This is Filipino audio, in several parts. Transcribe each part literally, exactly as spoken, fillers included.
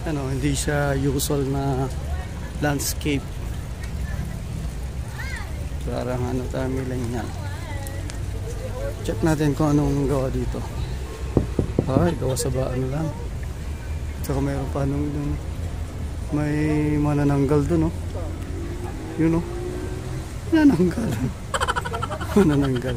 ano, hindi siya usual na landscape. Parang ano tayo millennial. Check natin kung anong gawa dito. Ay, gawa sa ba ano lang. Saka mayroon pa anong dun. May manananggal dun, oh. Yun, oh. Manananggal. Manananggal.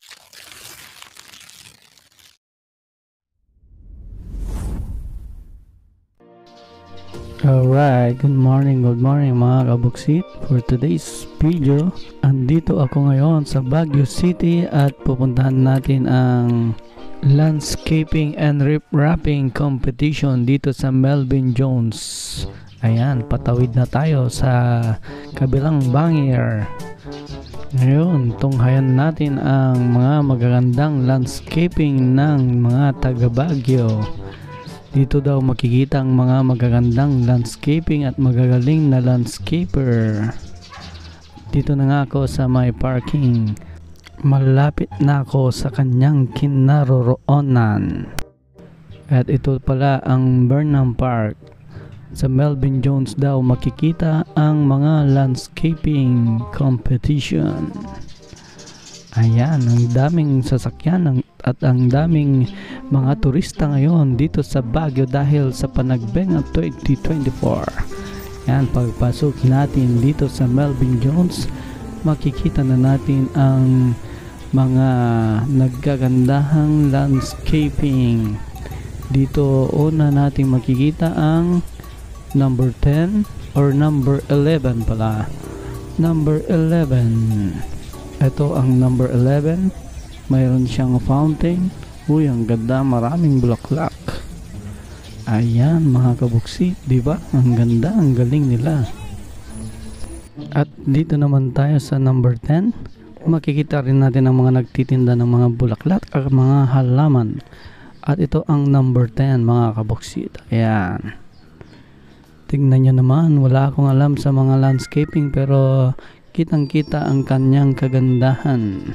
Alright, good morning, good morning mga kabuksit. For today's video, andito ako ngayon sa Baguio City at pupuntahan natin ang landscaping and ripraping competition dito sa Melvin Jones. Ayan, patawid na tayo sa kabilang bangir. Ngayon, tunghayan natin ang mga magagandang landscaping ng mga taga Baguio. Dito daw makikita ang mga magagandang landscaping at magagaling na landscaper. Dito na nga ako sa may parking. Malapit na ako sa kanyang kinaroroonan. At ito pala ang Burnham Park. Sa Melvin Jones daw makikita ang mga landscaping competition. Ayan, ang daming sasakyan at ang daming mga turista ngayon dito sa Baguio dahil sa Panagbenga twenty twenty-four. Ayan, pagpasok natin dito sa Melvin Jones, makikita na natin ang mga naggagandahang landscaping. Dito una natin makikita ang number ten or number eleven pala. Number eleven. Ito ang number eleven. Mayroon siyang fountain. Uy, ang ganda, maraming bulaklak. Ayan mga kabuksit, di ba? Ang ganda, ang galing nila. At dito naman tayo sa number ten. Makikita rin natin ang mga nagtitinda ng mga bulaklak at mga halaman. At ito ang number ten mga kabuksit. Ayan. Tingnan nyo naman, wala akong alam sa mga landscaping pero kitang kita ang kanyang kagandahan.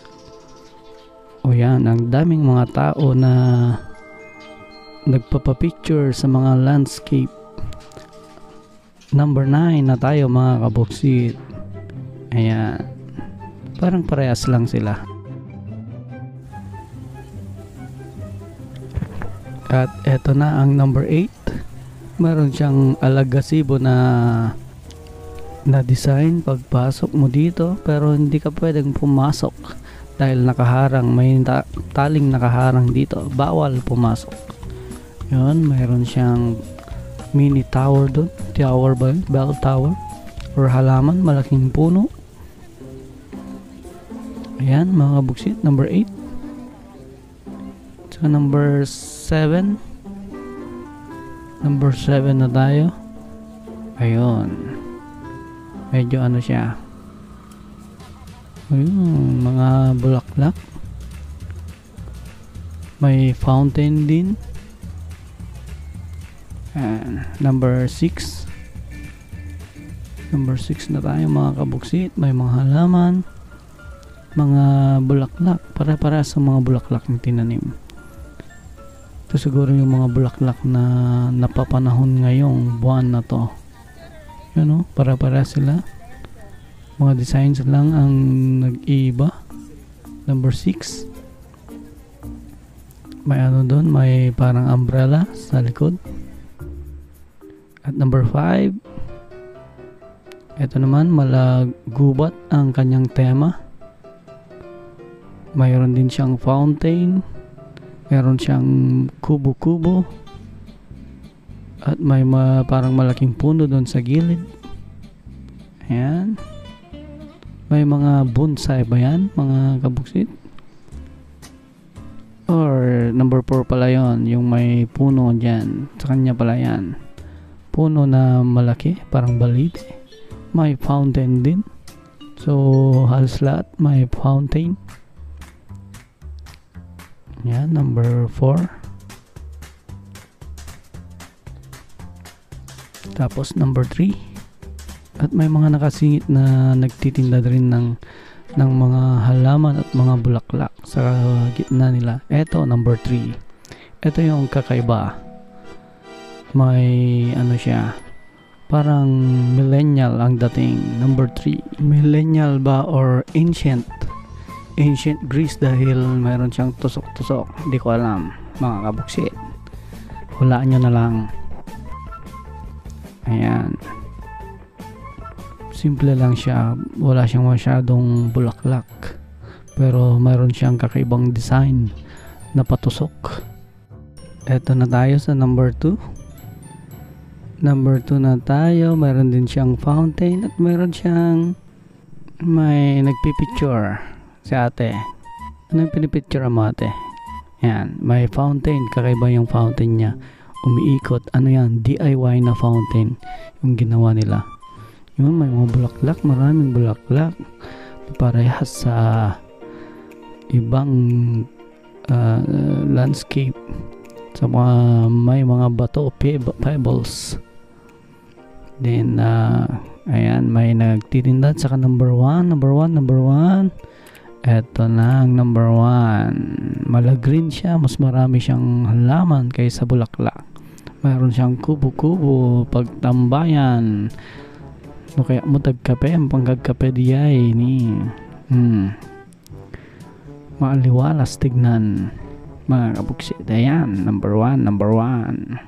O yan, ang daming mga tao na nagpapapicture sa mga landscape. Number nine na tayo mga kabuksit. Ayan, parang parehas lang sila. At eto na ang number eight. Meron siyang alagasibo na na design pagpasok mo dito pero hindi ka pwedeng pumasok dahil nakaharang, may ta taling nakaharang dito, bawal pumasok. Yun, mayroon siyang mini tower doon, tower ba yun? Bell tower or halaman, malaking puno. Ayan mga buksit, number eight. So number seven, number seven na tayo. Ayun, medyo ano siya, ayun, mga bulaklak, may fountain din. And number six, number six na tayo mga kabuksit. May mga halaman, mga bulaklak, para-para sa mga bulaklak na tinanim. Ito siguro yung mga bulaklak na napapanahon ngayong buwan na to. Yun, oh, para-para sila. Mga designs lang ang nag-iiba. Number six. May ano doon, may parang umbrella sa likod. At number five. Ito naman, malagubat ang kanyang tema. Mayroon din siyang fountain. Mayroon siyang kubo-kubo. At may ma parang malaking puno doon sa gilid. Ayan. May mga bonsai ba yan mga kabuksit? Or number four pala yon, yung may puno dyan. Sa kanya pala yan. Puno na malaki, parang balite. May fountain din. So halos lahat may fountain. Yan, number four. Tapos number three. At may mga nakasingit na nagtitinda rin ng ng mga halaman at mga bulaklak sa gitna nila. Ito number three. Ito yung kakaiba. May ano siya, parang millennial ang dating. Number three, millennial ba or ancient? Ancient Greece dahil mayroon siyang tusok-tusok. Hindi ko alam, mga kabuksit. Hulaan nyo na lang. Ayan. Simple lang siya. Wala siyang masyadong bulaklak. Pero mayroon siyang kakaibang design na patusok. Eto na tayo sa number two. Number two na tayo. Mayroon din siyang fountain at mayroon siyang may nagpipicture si ate. Ano yung pinipicture mo ate? Yan, may fountain. Kakaiba yung fountain niya. Umiikot. Ano yan? D I Y na fountain yung ginawa nila. Yun, may mga bulaklak. Maraming bulaklak. Parehas sa ibang uh, landscape. Sa mga may mga bato, pebbles. Then, uh, ayan, may nagtitinda. Saka number one, number one, number one. Eto na ang number one. Malagreen siya. Mas marami siyang halaman kaysa bulaklak. Mayroon siyang kubo-kubo. Pagtambayan. No, kaya mo tagkape. Ang panggagkape diyay ni. Hmm. Maaliwalas tignan. Mga kabuksit. Ayan. Number one. Number one.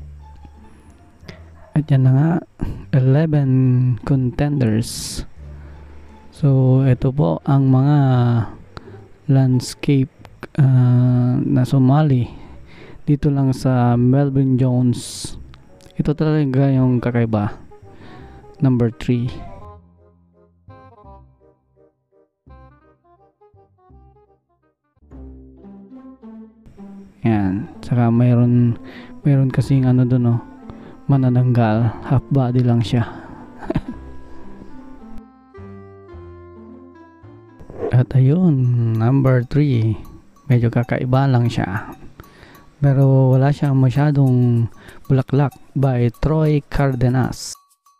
At yan na nga. eleven contenders. So, ito po ang mga landscape uh, na sumali dito lang sa Melvin Jones. Ito talaga yung kakaiba. Number three. Yan. Saka mayroon mayroon kasing ano dun, oh, manananggal. Half body lang siya. At ayun, number three. Medyo kakaiba lang siya. Pero wala siyang masyadong bulaklak by Troy Cardenas.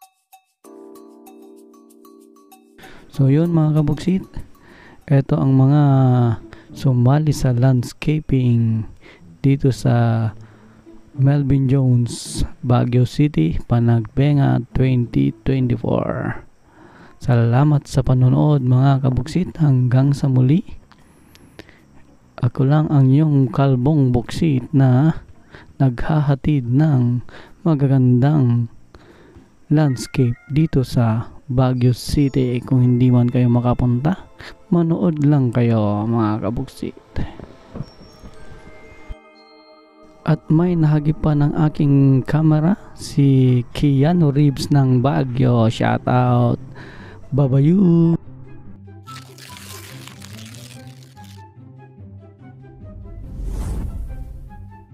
So yun mga kabuksit. Ito ang mga sumali sa landscaping dito sa Melvin Jones, Baguio City, Panagbenga twenty twenty-four. Salamat sa panonood mga kabuksit. Hanggang sa muli. Ako lang ang iyong kalbong buksit na naghahatid ng magagandang landscape dito sa Baguio City. Kung hindi man kayo makapunta, manood lang kayo mga kabuksit. At may nahagip pa ng aking camera, si Keanu Reeves ng Baguio. Shout out. Babayu.